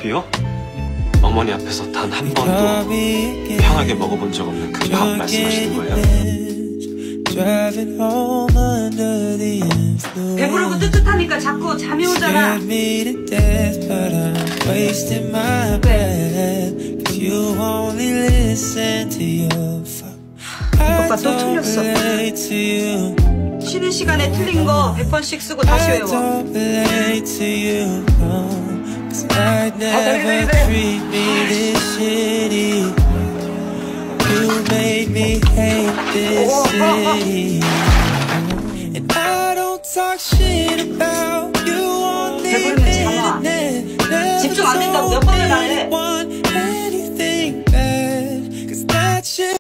커피요? 어머니 앞에서 단 한 번도 편하게 먹어본 적 없는 그 밥 말씀하시는 거예요? 배부르고 뜨뜻하니까 자꾸 잠이 오잖아. 이것 봐, 또 틀렸어. 쉬는 시간에 틀린 거 100번씩 쓰고 다시 외워. 배부르면 잠아. 집중 안 된다고 몇 번을 말해.